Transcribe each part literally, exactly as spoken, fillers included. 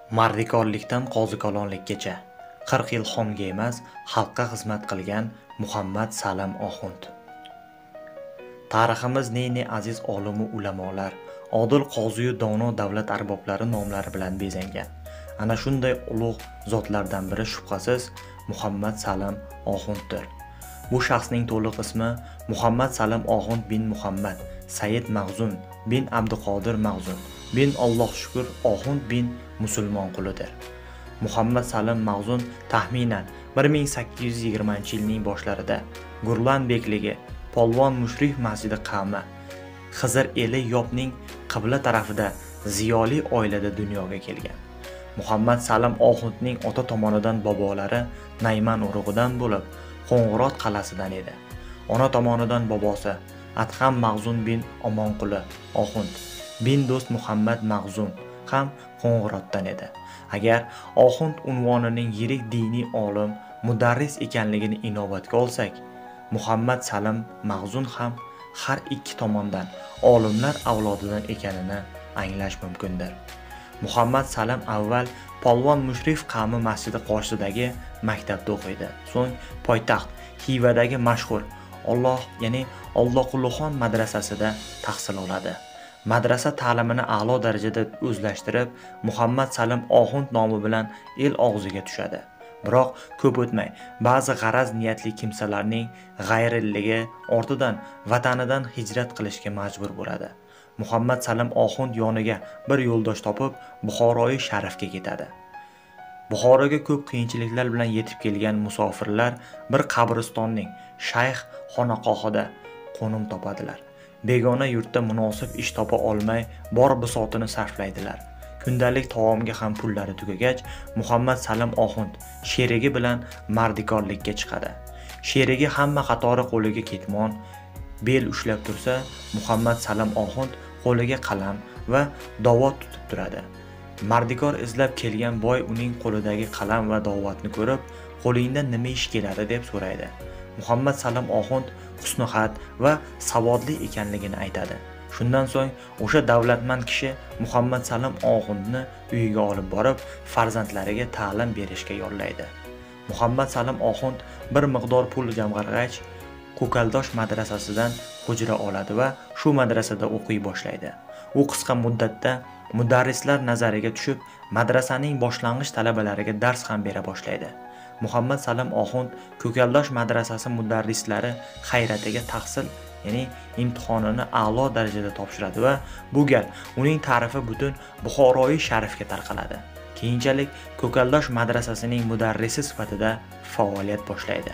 Mardikorlikdan qozikolonlikgacha qirq yil xonga emas, xalqqa xizmat qilgan Muhammad Salam Oxund. Tariximiz ne-ne aziz olimu ulamolar, odil qoziyu dono davlat arboblari nomlari bilan bezangan. Ana shunday ulug' zotlardan biri shubhasiz Muhammad Salam Oxunddir. Bu shaxsning to'liq ismi Muhammad Salam Oxund bin Muhammad Said Mag'zun bin Abduqodir Mag'zun bin Alloh shukr Oxund bin Musulmon qulidir. Muhammad Salam Mag'zun taxminan bir ming sakkiz yuz yigirmanchi yilning boshlarida Gurlan bekligi Polvon Mushrif masjidi qavmi Xizr eli Yobning qibla tarafida ziyoli oilada dunyoga kelgan. Muhammad Salam Oxundning ota tomonidan bobolari Nayman urug'idan bo'lib, Qo'ng'irot qalasidan edi. Ona tomonidan bobosi Adham Mag'zun bin Omonquli Oxund bin Do'st Muhammad Mag'zun ham Qo'ng'irotdan edi. Agar Oxund unvonining yirik diniy olim, mudarris ekanligini inobatga olsak, Muhammad Salam Mag'zun ham har ikki tomondan olimlar avlodidan ekanini anglash mumkindir. Muhammad Salam avval Polvon Mushrif qavmi masjidi qoshidagi maktabda o'qiydi. So'ng poytaxt Xivadagi mashhur Alloh, ya'ni Alloqulixon madrasasida tahsil oladi. Madrasa ta'limini a'lo darajada o'zlashtirib, Muhammad Salam Oxund nomi bilan el og'ziga tushadi. Biroq ko'p o'tmay, ba'zi g'araz niyatli kimsalarning g'ayrilligi ortidan vatanidan hijrat qilishga majbur bo'ladi. Muhammad Salam Oxund yoniga bir yo'ldosh topib, Buxoroy Sharifga ketadi. Buxoroga ko'p qiyinchiliklar bilan yetib kelgan musofirlar bir qabristonning shayx xonaqohida qo'nim topadilar. Begona yurtda munosib ish topa olmay, bor bisotini sarflaydilar. Kundalik taomga ham pullari tugagach, Muhammad Salam Oxund sherigi bilan mardikorlikka chiqadi. Sherigi hamma qatori qo'liga ketmon, bel ushlab tursa, Muhammad Salam Oxund qo'liga qalam va dovot tutib turadi. Mardikor izlab kelgan boy uning qo'lidagi qalam va dovotni ko'rib, "Qo'lingdan nima ish keladi?" deb so'raydi. Muhammad Salam Oxund husnixat va savodli ekanligini aytadi. Shundan so'ng o'sha davlatmand kishi Muhammad Salam Oxundni uyiga olib borib, farzandlariga ta'lim berishga yollaydi. Muhammad Salam Oxund bir miqdor pul jamg'argach, Ko'kaldosh madrasasidan hujra oladi va shu madrasada o'qiy boshlaydi. U qisqa muddatda mudarrislar nazariga tushib, madrasaning boshlang'ich talabalariga dars ham bera boshlaydi. Muhammad Salam Oxund Ko'kaldosh madrasasi mudarrislari hayratiga tahsil, ya'ni imtihonini a'lo darajada topshiradi va bu gal uning ta'rifi butun Buxoroy Sharifga tarqaladi. Keyinchalik Ko'kaldosh madrasasining mudarrisi sifatida faoliyat boshlaydi.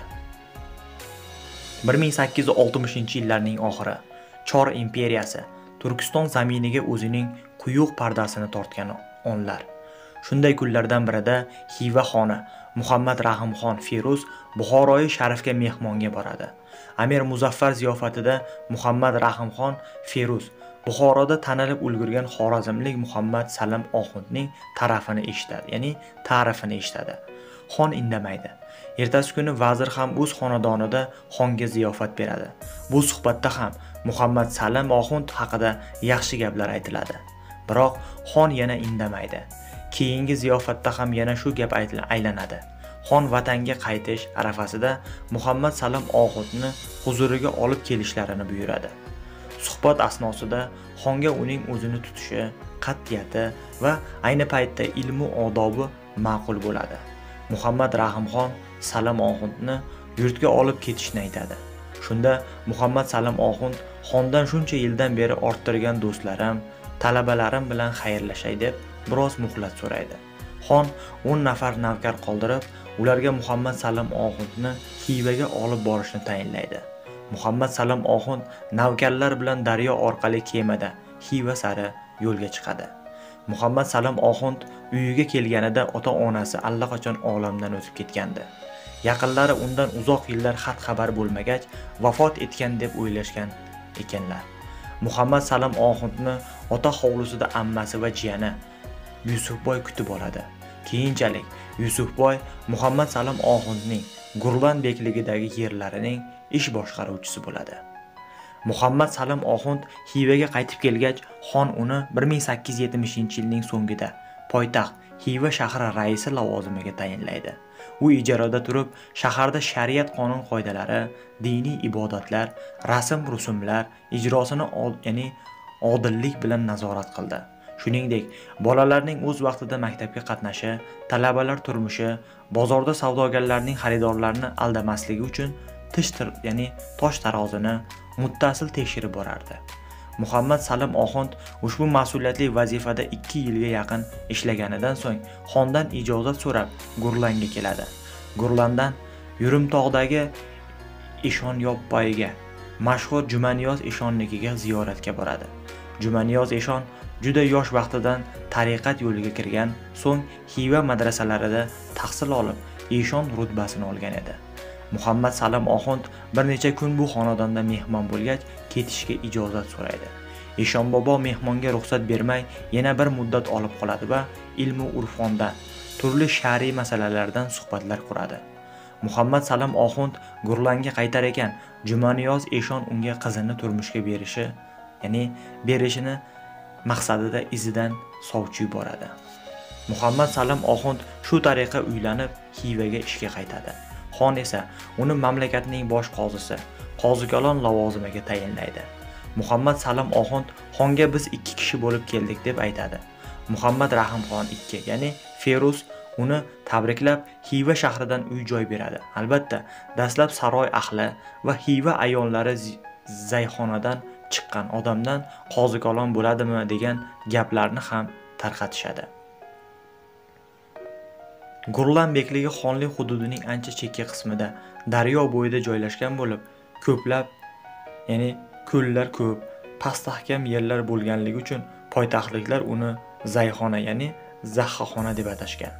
bir ming sakkiz yuz oltmishinchi yillarning oxiri Chor imperiyasi Turkiston zaminiga o'zining quyuq pardasini tortgan onlar. Shunday kunlardan birida Xiva xoni Muhammad Rahimxon Feruz Buxoroy Sharifga mehmonga boradi. Amir Muzaffar ziyofatida Muhammad Rahimxon Feruz Buxoroda tanilib ulgurgan xorazmlik Muhammad Salam Oxundning tarafini eshitadi, ya'ni ta'rifini eshitadi. Xon indamaydi. Ertasi kuni vazir ham o'z xonadonida xonga ziyofat beradi. Bu suhbatda ham Muhammad Salam Oxund haqida yaxshi gaplar aytiladi. Biroq xon yana indamaydi. Keyingi ziyofatda ham yana shu gap aylanadi. Xon vatanga qaytish arafasida Muhammad Salam Oxundni huzuriga olib kelishlarini buyuradi. Suhbat asnosida xonga uning o'zini tutishi, qat'iyati va ayni paytda ilmu odobi ma'qul bo'ladi. Muhammad Rahimxon Salam Oxundni yurtga olib ketishni aytadi. Shunda Muhammad Salam Oxund xondan shuncha yildan beri orttirgan do'stlarim, talabalarim bilan xayrlashay deb biroz muhlat so'raydi. Xon o'n nafar navkar qoldirib, ularga Muhammad Salam Oxundni Xivaga olib borishni tayinlaydi. Muhammad Salam Oxund navkarlar bilan daryo orqali kemada Xiva sari yo'lga chiqadi. Muhammad Salam Oxund uyiga kelganida ota-onasi allaqachon olamdan o'tib ketgandi. Yaqinlari undan uzoq yillar xat xabar bo'lmagach vafot etgan deb o'ylashgan ekanlar. Muhammad Salam Oxundni ota hovlisida ammasi va jiyani Yusufboy kutib oladi. Keyinchalik Yusufboy Muhammad Salam Oxundning Gurlan bekligidagi yerlarining ish boshqaruvchisi bo'ladi. Muhammad Salam Oxund Xivaga qaytib kelgach, xon uni bir ming sakkiz yuz yetmishinchi yilning so'ngida poytaxt Xiva shahri raisi lavozimiga tayinlaydi. U ijarada turib, shaharda shariat qonun qoidalari, diniy ibodatlar, rasm-rusumlar ijrosini ya'ni odillik bilan nazorat qildi. Shuningdek, bolalarning o'z vaqtida maktabga qatnashi, talabalar turmushi, bozorda savdogarlarning xaridorlarni aldamasligi uchun tish ya'ni tosh tarozini muttasil tekshirib borardi. Muhammad Salim Oxund ushbu mas'uliyatli vazifada ikki yilga yaqin ishlaganidan so'ng xondan ijozat so'rab Gurlanga keladi. Gurlandan Yurimtog'dagi Eshonyobboyga, mashhur Jumaniyoz eshonnikiga ziyoratga boradi. Jumaniyoz eshon juda yosh vaqtidan tariqat yo'liga kirgan, so'ng Xiva madrasalarida tahsil olib, eshon rutbasini olgan edi. Muhammad Salim Oxund bir necha kun bu xonadonda mehmon bo'lgach, ketishga ijozat so'raydi. Eshon bobo mehmonga ruxsat bermay, yana bir muddat olib qoladi va ilmu urfondan, turli shar'iy masalalardan suhbatlar quradi. Muhammad Salim Oxund Gurlanga qaytar ekan, Jumaniyoz eshon unga qizini turmushga berishi, ya'ni berishini maqsadida izidan sovchi yuboradi. Muhammad Salim Oxund shu tariqa uylanib, Xivaga ishga qaytadi. Xon esa uni mamlakatning bosh qozisi, qozikalon lavozimiga tayinlaydi. Muhammad Salim Oxund xonga biz ikki kishi bo'lib keldik deb aytadi. Muhammad Rahimxon ikki, ya'ni Feruz uni tabriklab Xiva shahridan uy-joy beradi. Albatta, dastlab saroy ahli va Xiva ayollari zayxonadan chiqqan odamdan qozikalon bo'ladimi degan gaplarni ham tarqatishadi. Gurlan bekligi xonlik hududining ancha chekka qismida, daryo bo'yida joylashgan bo'lib, ko'plab, ya'ni ko'llar ko'p, pastahkam yerlar bo'lganligi uchun poytaxtliklar uni zayxona, ya'ni zaxxaxona deb atashgan.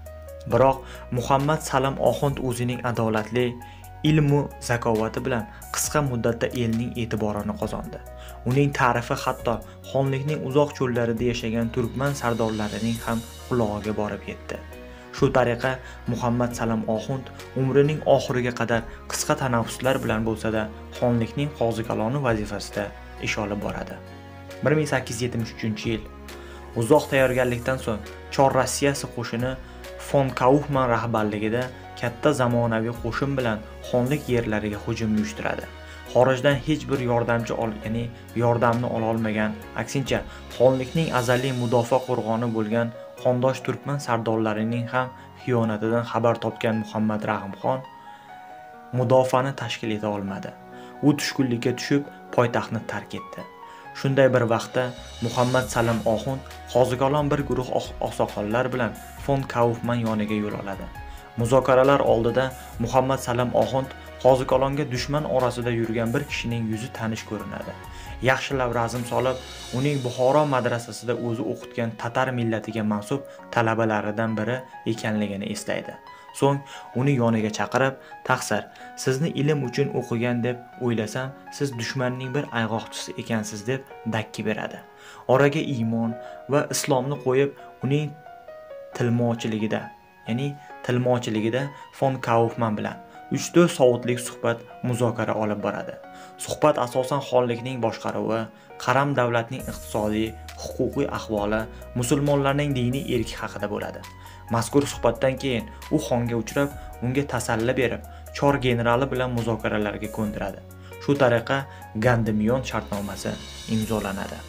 Biroq Muhammad Salim Oxund o'zining adolatli, ilmu zakovati bilan qisqa muddatda elning e'tiborini qozondi. Uning ta'rifi hatto xonlikning uzoq cho'llarida yashagan turkman sardorlarining ham qulog'iga borib yetdi. Shu tariqa Muhammad Salim Oxund umrining oxiriga qadar qisqa tanaffuslar bilan bo'lsa-da, xonlikning qozikaloni vazifasida ish olib boradi. bir ming sakkiz yuz yetmish uchinchi yil uzoq tayyorgarlikdan so'ng Chor Rossiyasi qo'shini Fon Kaufman rahbarligida katta zamonaviy qo'shin bilan xonlik yerlariga hujum uyushtiradi. Xorijdan hech bir yordamchi ol, ya'ni yordamni ola olmagan, aksincha xonlikning azaliy mudofaa qo'rg'oni bo'lgan xondosh turkman sardorlarining ham xiyonatidan xabar topgan Muhammad Rahimxon mudofaani tashkil eta olmadi. U tushkunlikka tushib, poytaxtni tark etdi. Shunday bir vaqtda Muhammad Salim Oxund qozikalon bir guruh oqsoqollar bilan Fon Kaufman yoniga yo'l oladi. Muzokaralar oldida Muhammad Salim Oxund qozikalonga dushman orasida yurgan bir kishining yuzi tanish ko'rinadi. Yaxshilab razm solib, uning Buxoro madrasasida o'zi o'qitgan tatar millatiga mansub talabalaridan biri ekanligini eslaydi. So'ng uni yoniga chaqirib, "Taqsir, sizni ilm uchun o'qigan deb o'ylasam, siz dushmanning bir ayg'oqchisi ekansiz" deb dakki beradi. Oraga iymon va islomni qo'yib, uning tilmochiligida, ya'ni tilmochiligida Fon Kaufman bilan uch to'rt soatlik suhbat, muzokara olib boradi. Suhbat asosan xonlikning boshqaruvi, qaram davlatning iqtisodiy, huquqiy ahvoli, musulmonlarning diniy erki haqida bo'ladi. Mazkur suhbatdan keyin u xonga uchrab, unga tasalli berib, Chor generali bilan muzokaralarga ko'ndiradi. Shu tariqa Gandimiyon shartnomasi imzolanadi.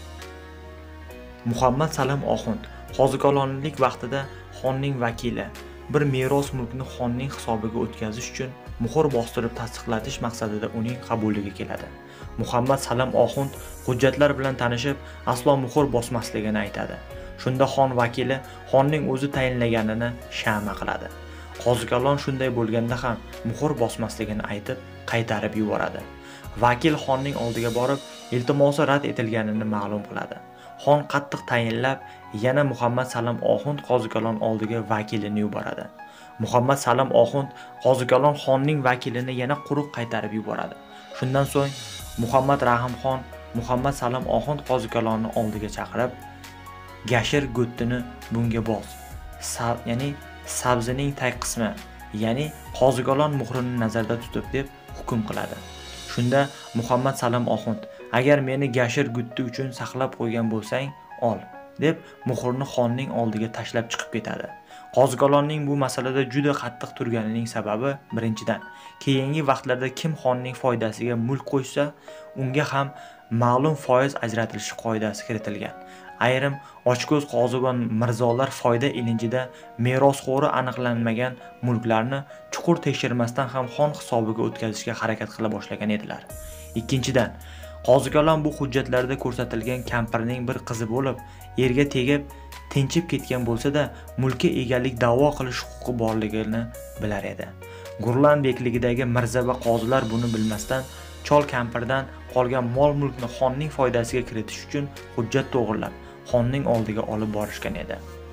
Muhammad Salim Oxund qozikolonlik vaqtida xonning vakili bir meros mulkni xonning hisobiga o'tkazish uchun muhr bostirib tasdiqlatish maqsadida uning qabuliga keladi. Muhammad Salim Oxund hujjatlar bilan tanishib, aslo muhr bosmasligini aytadi. Shunda xon vakili xonning o'zi tayinlaganini shama qiladi. Qozikalon shunday bo'lganda ham muhr bosmasligini aytib, qaytarib yuboradi. Vakil xonning oldiga borib, iltimosi rad etilganini ma'lum qiladi. Xon qattiq tayinlab, yana Muhammad Salim Oxund qozikalon oldiga vakilini yuboradi. Muhammad Salim Oxund qozikalon xonning vakilini yana quruq qaytarib yuboradi. Shundan so'ng Muhammad Rahimxon Muhammad Salim Oxund qozikalonni oldiga chaqirib, "Gashir go'ttini bunga bos. Sab, ya'ni sabzining tag qismi, ya'ni qozikalon muhrini nazarda tutib" deb hukm qiladi. Shunda Muhammad Salim Oxund: "Agar meni gashir gutti uchun saqlab qo'ygan bo'lsang, ol. deb muhrni xonning oldiga tashlab chiqib ketadi. Qoziqalonning bu masalada juda qattiq turganining sababi birinchidan, keyingi vaqtlarda kim xonning foydasiga mulk qo'ysa, unga ham ma'lum foiz ajratilishi qoidasi kiritilgan. Ayrim ochko'z qozi va mirzolar foyda ilinjida merosxo'ri aniqlanmagan mulklarni chuqur tekshirmasdan ham xon hisobiga o'tkazishga harakat qila boshlagan edilar. Ikkinchidan, Qoziqalon bu hujjatlarda ko'rsatilgan kampirning bir qizi bo'lib, erga tegib tinchib ketgan bo'lsa-da, mulkka egalik da'vo qilish huquqi borligini bilar edi. Gurlan bekligidagi mirza va qozilar buni bilmasdan chol kampirdan qolgan mol-mulkni xonning foydasiga kiritish uchun hujjat to'g'irlab, xonning oldiga olib borishgan edi.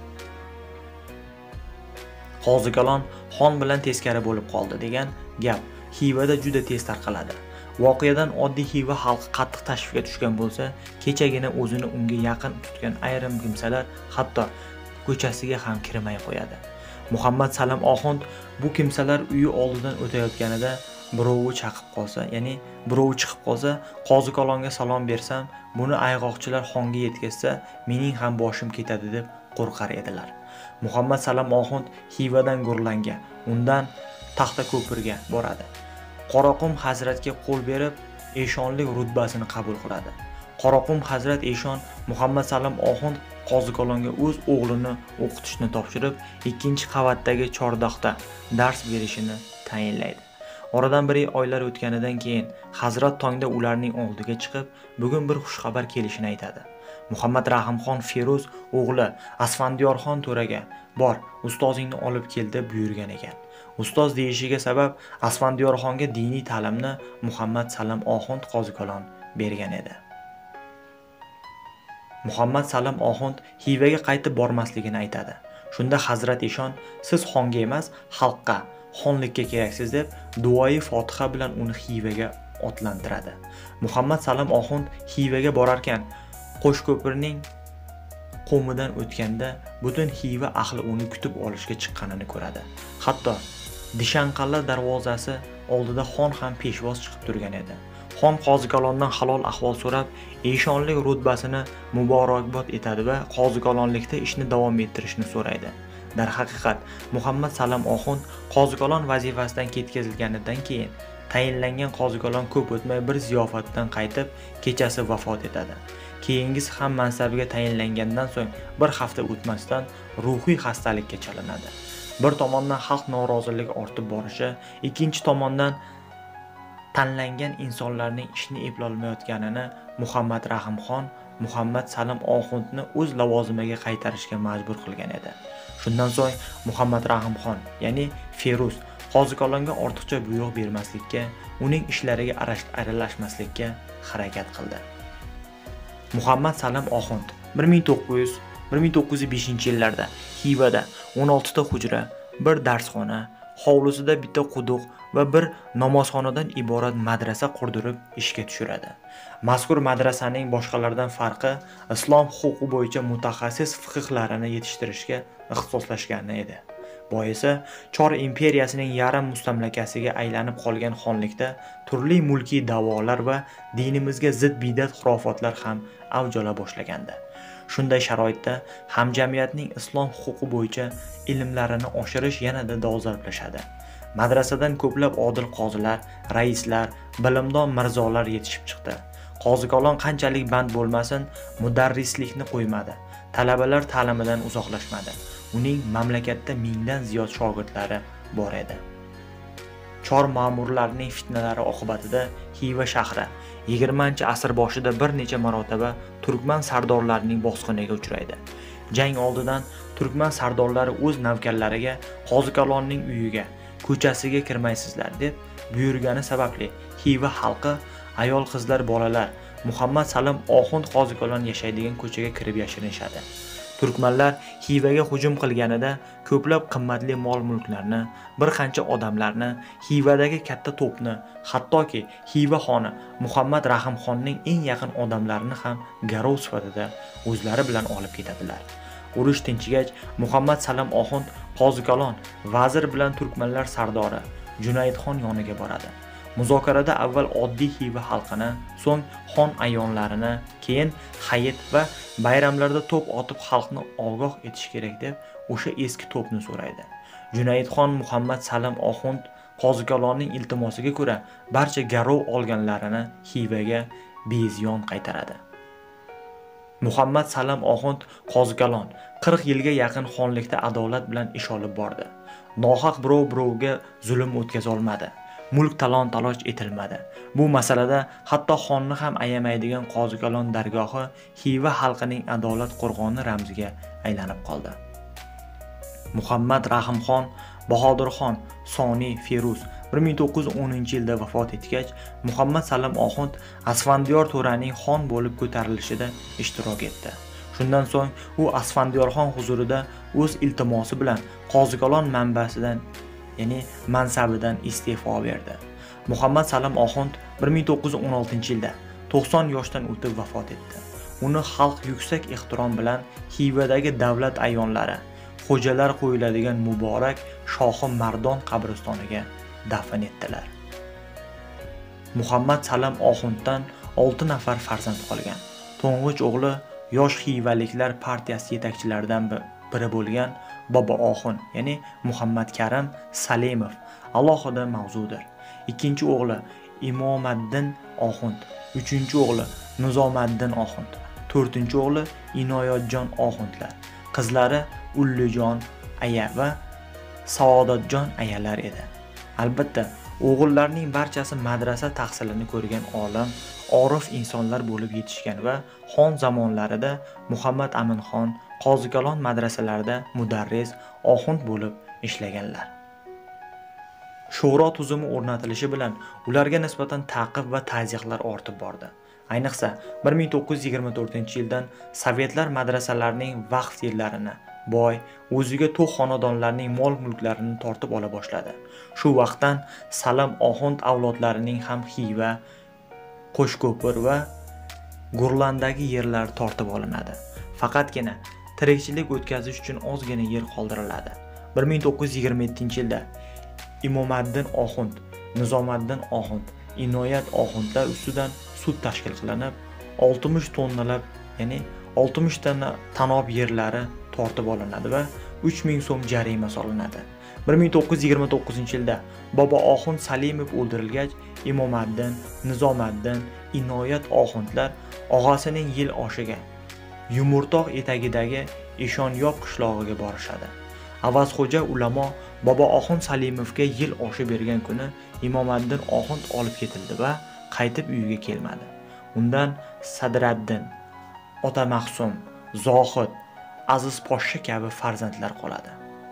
Qoziqalon xon bilan teskari bo'lib qoldi degan gap Xivada juda tez tarqaladi. Voqeadan oddiy Xiva xalqi qattiq tashvishga tushgan bo'lsa, kechagina o'zini unga yaqin tutgan ayrim kimsalar hatto ko'chasiga ham kirmay qo'yadi. Muhammad Salam Oxund bu kimsalar uyi oldidan o'tayotganida birovi chaqib qolsa, ya'ni birovi chiqib qolsa, Qoziqalonga salom bersam, buni ayg'oqchilar xonga yetkazsa, mening ham boshim ketadi deb qo'rqar edilar. Muhammad Salam Oxund Xivadan Gurlanga, undan Taxtako'pirga boradi. Qoraqum Hazratga qo'l berib, eshonlik rutbasini qabul qiladi. Qoraqum Hazrat eshon Muhammad Salam Oxund Qoziqalonga o'z o'g'lini o'qitishni topshirib, ikkinchi qavatdagi chordoqda dars berishini tayinlaydi. Oradan bir oylar o'tganidan keyin Hazrat tongda ularning oldiga chiqib, bugun bir xushxabar kelishini aytadi. Muhammad Rahimxon Feruz o'g'li Asfandiyorxon to'raga "Bor, ustozingni olib kel" deb buyurgan ekan. Ustoz deyishiga sabab Asfandiyorxonga diniy ta'limni Muhammad Salam Oxund Qoziqalon bergan edi. Muhammad Salam Oxund Xivaga qaytib bormasligini aytadi. Shunda Hazrat eshon "Siz xonga emas, xalqqa, xonlikka keraksiz" deb duoyi Fotiha bilan uni Xivaga otlantiradi. Muhammad Salam Oxund Xivaga borarkan, Qo'shko'pirning qo'midan o'tganda butun Xiva ahli uni kutib olishga chiqqanini ko'radi. Hatto Dishanqal'a darvozasi oldida xon ham peshvoz chiqib turgan edi. Xon Qoziqalondan halol ahvol so'rab, eshonlik rutbasini muborakbod etadi va Qoziqalonlikda ishni davom ettirishni so'raydi. Dar haqiqat, Muhammad Salam Oxund Qoziqalon vazifasidan ketkazilganidan keyin tayinlangan Qoziqalon ko'p o'tmay bir ziyofatdan qaytib, kechasi vafot etadi. Keyingisi ham mansabiga tayinlangandan so'ng bir hafta o'tmasdan ruhiy xastalikka chalinadi. Bir tomondan xalq noroziligi ortib borishi, ikkinchi tomondan tanlangan insonlarning ishni eplolmayotganini Muhammad Rahimxon Muhammad Salam Oxundni o'z lavozimiga qaytarishga majbur qilgan edi. Shundan so'ng Muhammad Rahimxon, ya'ni Feruz, Qoziqalonga ortiqcha buyruq bermaslikka, uning ishlariga aralashmaslikka harakat qildi. Muhammad Salam Oxund bir ming to'qqiz yuz bir ming to'qqiz yuz beshinchi yillarda Xivada o'n olti ta hujra, bir darsxona, hovlisida bitta quduq va bir namozxonadan iborat madrasa qurdirib ishga tushiradi. Mazkur madrasaning boshqalardan farqi islom huquqi bo'yicha mutaxassis fiqhlarini yetishtirishga ixtisoslashgani edi. Boisi Chor imperiyasining yarim mustamlakasiga aylanib qolgan xonlikda turli mulkiy da'volar va dinimizga zid bidat xurofotlar ham avj ola boshlagandi. Shunday sharoitda hamjamiyatning islom huquqi bo'yicha ilmlarini oshirish yanada dolzarblashadi. Madrasadan ko'plab odil qozilar, raislar, bilimdon mirzolar yetishib chiqdi. Qoziqalon qanchalik band bo'lmasin, mudarrislikni qo'ymadi. Talabalar ta'limidan uzoqlashmadi. Uning mamlakatda mingdan ziyod shogirdlari bor edi. Chor ma'murlarining fitnalari oqibatida Xiva shahri yigirmanchi asr boshida bir necha marotaba turkman sardorlarining bosqiniga uchraydi. Jang oldidan turkman sardorlari o'z navkarlariga Qoziqalonning uyiga, ko'chasiga kirmaysizlar deb buyurgani sababli Xiva xalqi, ayol, qizlar, bolalar Muhammad Salam Oxund Qoziqalon yashaydigan ko'chaga kirib yashirinishadi. Turkmanlar Xivaga hujum qilganida ko'plab qimmatli mol-mulklarni, bir qancha odamlarni, Xivadagi katta to'pni, hattoki Xiva xoni Muhammad Rahimxonning eng yaqin odamlarini ham garov sifatida o'zlari bilan olib ketadilar. Urush tinchigach, Muhammad Salam Oxund Qoziqalon vazir bilan turkmanlar sardori Junaydxon yoniga boradi. Muzokarada avval oddiy Xiva xalqini, so'ng xon ayonlarini, keyin hayit va bayramlarda to'p otib xalqni ogoh etish kerak deb o'sha eski to'pni so'raydi. Junaydxon Muhammad Salim Oxund Qozikalonning iltimosiga ko'ra barcha garov olganlarini Xivaga beziyon qaytaradi. Muhammad Salim Oxund Qozikalon qirq yilga yaqin xonlikda adolat bilan ish olib bordi. Nohaq birov birovga zulm o'tkaza olmadi. Mulk talon-taloj etilmadi. Bu masalada hatto xonni ham ayamaydigan Qozikalon dargohi Xiva xalqining adolat qo'rg'oni ramziga aylanib qoldi. Muhammad Rahimxon Bahodirxon Soniy Feruz bir ming to'qqiz yuz o'ninchi yilda vafot etgach, Muhammad Salim Oxund Asfandiyor to'raning xon bo'lib ko'tarilishida ishtirok etdi. Shundan so'ng u Asfandiyorxon huzurida o'z iltimosi bilan Qozikalon manbasidan, ya'ni mansabidan iste'fo berdi. Muhammad Salim Oxund bir ming to'qqiz yuz o'n oltinchi yilda to'qson yoshdan o'tib vafot etdi. Uni xalq yuksak ehtirom bilan Xivadagi davlat ayonlari, xo'jalar qo'yiladigan muborak Shohi Mardon qabristoniga dafn etdilar. Muhammad Salim Oxunddan olti nafar farzand qolgan. To'ng'ich o'g'li yosh Xivaliklar partiyasi yetakchilaridan biri bo'lgan Bobo Oxun, ya'ni Muhammad Karim Salimov alohida mavzudir. Ikkinchi o'g'li Imomaddin Oxund, uchinchi o'g'li Nizomaddin Oxund, to'rtinchi o'g'li Inoyatjon Oxundlar, qizlari Ullijon aya va Saodatjon ayalar edi. Albatta, o'g'illarning barchasi madrasa tahsilini ko'rgan olim, orif insonlar bo'lib yetishgan va xon zamonlarida Muhammad Aminxon Qozikalon madrasalarida mudarris, oxund bo'lib ishlaganlar. Shura tuzumi o'rnatilishi bilan ularga nisbatan ta'qib va tazyiqlar ortib bordi. Ayniqsa bir ming to'qqiz yuz yigirma to'rtinchi yildan sovetlar madrasalarining vaqf yerlarini, boy, o'ziga to'q xonadonlarning mol-mulklarini tortib ola boshladi. Shu vaqtdan Salim Oxund avlodlarining ham Xiva, Qo'shko'pir va Gurlandagi yerlar tortib olinadi. Faqatgina tirikchilik o'tkazish uchun ozgina yer qoldiriladi. bir ming to'qqiz yuz yigirma yettinchi yilda Imomaddin Oxund, Nizomaddin Oxund, Inoyat Oxundlar ustidan sud tashkil qilinib, oltmish tonnalab, ya'ni oltmish tonna tanob yerlari tortib olinadi va uch ming so'm jarima solinadi. bir ming to'qqiz yuz yigirma to'qqizinchi yilda Bobo Oxund Salimov o'ldirilgach, Imomaddin, Nizomaddin, Inoyat Oxundlar og'asining yil oshiga Yumurtoq etagidagi Eshonyob qishlog'iga borishadi. Avazxo'ja ulamo Bobo Oxund Salimovga yil oshi bergan kuni Imomaddin Oxund olib ketildi va qaytib uyiga kelmadi. Undan Sadiraddin, Ota Mahsum, Zohid, Aziz Poshsha kabi farzandlar qoladi.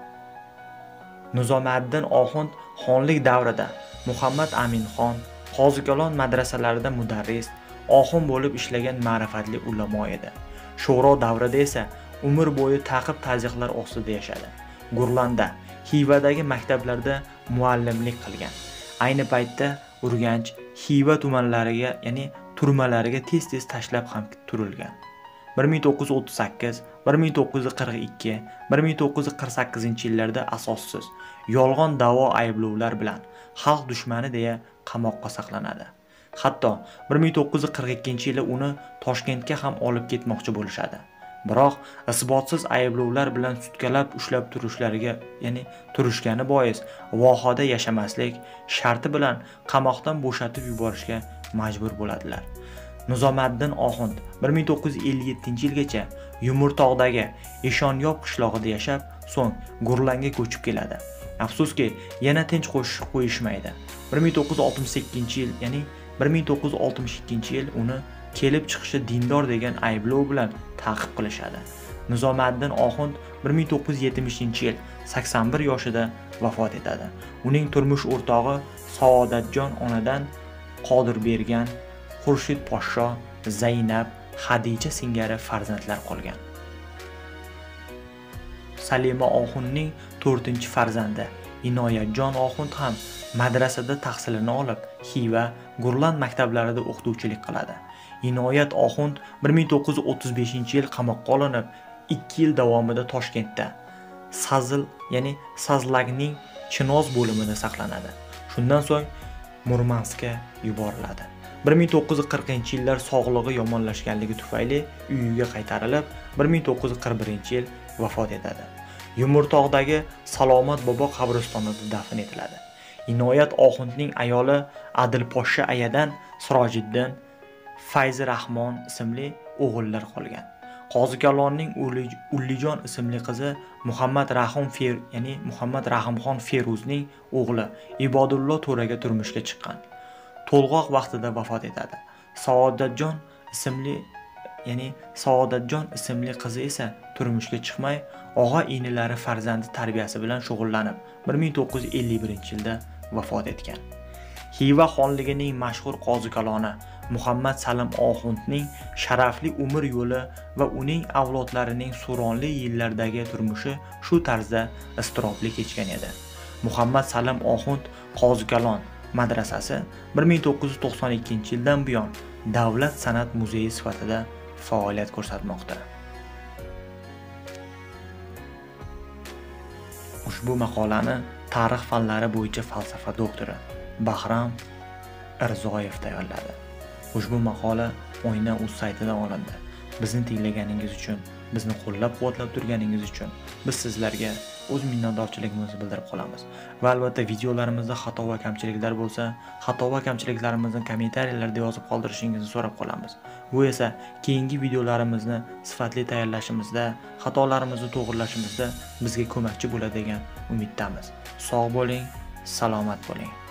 Nizomaddin Oxund xonlik davrida Muhammad Aminxon Qozikalon madrasalarida mudarris, oxun bo'lib ishlagan ma'rifatli ulamo edi. Shura davrida esa umr bo'yi ta'qib tazyiqlar ostida yashadi. Gurlanda, Xivadagi maktablarda muallimlik qilgan. Ayni paytda Urganch, Xiva tumanlariga, ya'ni turmalariga tez-tez tashlab ham turilgan. bir ming to'qqiz yuz o'ttiz sakkiz, bir ming to'qqiz yuz qirq ikki, bir ming to'qqiz yuz qirq sakkizinchi yillarda asossiz, yolg'on da'vo ayblovlar bilan xalq dushmani deya qamoqqa saqlanadi. Hatto bir ming to'qqiz yuz qirq ikkinchi yili uni Toshkentga ham olib ketmoqchi bo'lishadi. Biroq isbotsiz ayblovlar bilan sutkalab ushlab turishlariga, ya'ni turishgani bois vohada yashamaslik sharti bilan qamoqdan bo'shatib yuborishga majbur bo'ladilar. Nizomaddin Oxund bir ming to'qqiz yuz ellik yettinchi yilgacha Yumurtoqdagi Eshonyob qishlog'ida yashab, so'ng Gurlanga ko'chib keladi. Afsuski, yana tinch qo'shib qo'yishmaydi. bir ming to'qqiz yuz oltmish sakkizinchi yil, ya'ni bir ming to'qqiz yuz oltmish ikkinchi yil uni kelib chiqishi dindor degan ayblov bilan ta'qib qilishadi. Nizomaddin Oxund bir ming to'qqiz yuz yetmishinchi yil sakson bir yoshida vafot etadi. Uning turmush o'rtog'i Saodatjon onadan Qodirbergan, Xurshid Poshsho, Zaynab, Xadija singari farzandlar qolgan. Salima Oxundning to'rtinchi farzandi Inoyatjon Oxund ham madrasada tahsilini olib, Xiva, Gurland maktablarida o'qituvchilik qiladi. Inoyat Oxund bir ming to'qqiz yuz o'ttiz beshinchi yil qamoqqa olinib, ikki yil davomida Toshkentda Sazil, ya'ni Sazlagning Chinoz bo'limida saqlanadi. Shundan so'ng Murmanskka yuboriladi. bir ming to'qqiz yuz qirqinchi yillar sog'lig'i yomonlashganligi tufayli uyiga qaytarilib, bir ming to'qqiz yuz qirq birinchi yil vafot etadi. Yumurtog'dagi Salomat bobo qabristonida dafn etiladi. Inoyat Oxundning ayoli Adilposhsha ayadan Sirojiddin, Fayzi Rahmon ismli o'g'illar qolgan. Qozi Kalonning Ullijon ismli qizi Muhammad Rahim Fer, ya'ni Muhammad Rahimxon Feruzning o'g'li Ibodullo To'raga turmushga chiqqan. To'lg'oq vaqtida vafot etadi. Saodatjon ismli, ya'ni Saodatjon ismli qizi esa turmushga chiqmay, og'a-inilari farzandi tarbiyasi bilan shug'ullanib, bir ming to'qqiz yuz ellik birinchi yilda vafot etgan. Xiva xonligining mashhur qozi kaloni Muhammad Salim Oxundning sharafli umr yo'li va uning avlodlarining so'ronli yillardagi turmushi shu tarzda iztirobli kechgan edi. Muhammad Salim Oxund Qozi Kalon madrasasi bir ming to'qqiz yuz to'qson ikkinchi yildan buyon davlat san'at muzeyi sifatida faoliyat ko'rsatmoqda. Ushbu maqolani tarix fanlari bo'yicha falsafa doktori Bahram Irzoyev tayyorladi. Ushbu maqola Oyna.uz saytidan olindi. Bizni tinglaganingiz uchun, bizni qo'llab-quvvatlab turganingiz uchun biz sizlarga o'z minnatdorchiligimizni bildirib qolamiz. Va albatta videolarimizda xato va kamchiliklar bo'lsa, xato va kamchiliklarimizni kommentariyalarda yozib qoldirishingizni so'rab qolamiz. Bu esa keyingi videolarimizni sifatli tayyorlashimizda, xatolarimizni to'g'rilashimizda bizga ko'makchi bo'ladi degan umiddamiz. Sog' bo'ling, salomat bo'ling.